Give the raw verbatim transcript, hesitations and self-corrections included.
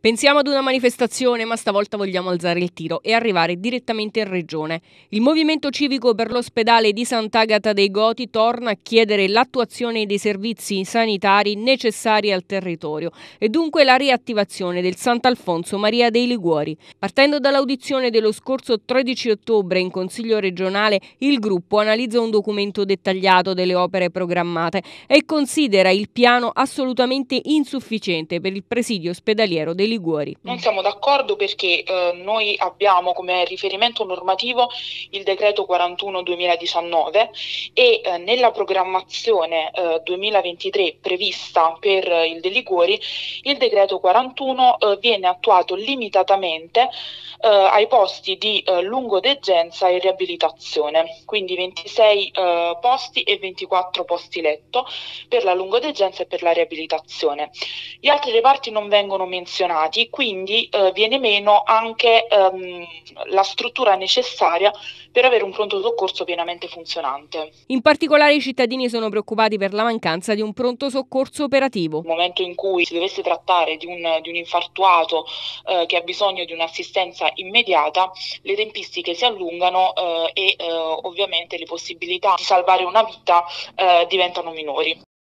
Pensiamo ad una manifestazione, ma stavolta vogliamo alzare il tiro e arrivare direttamente in regione. Il Movimento Civico per l'Ospedale di Sant'Agata dei Goti torna a chiedere l'attuazione dei servizi sanitari necessari al territorio e dunque la riattivazione del Sant'Alfonso Maria dei Liguori. Partendo dall'audizione dello scorso tredici ottobre in Consiglio regionale, il gruppo analizza un documento dettagliato delle opere programmate e considera il piano assolutamente insufficiente per il presidio ospedaliero dei Liguori. Non siamo d'accordo perché eh, noi abbiamo come riferimento normativo il decreto quarantuno duemiladiciannove e eh, nella programmazione eh, duemilaventitré prevista per eh, il De Liguori il decreto quarantuno eh, viene attuato limitatamente eh, ai posti di eh, lungodegenza e riabilitazione, quindi ventisei eh, posti e ventiquattro posti letto per la lungodegenza e per la riabilitazione. Gli altri reparti non vengono menzionati, quindi eh, viene meno anche ehm, la struttura necessaria per avere un pronto soccorso pienamente funzionante. In particolare i cittadini sono preoccupati per la mancanza di un pronto soccorso operativo. Nel momento in cui si dovesse trattare di un, di un infartuato eh, che ha bisogno di un'assistenza immediata, le tempistiche si allungano eh, e eh, ovviamente le possibilità di salvare una vita eh, diventano minori.